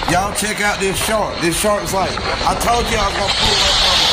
Y'all check out this shark. This shark's like, I told you I was gonna pull up on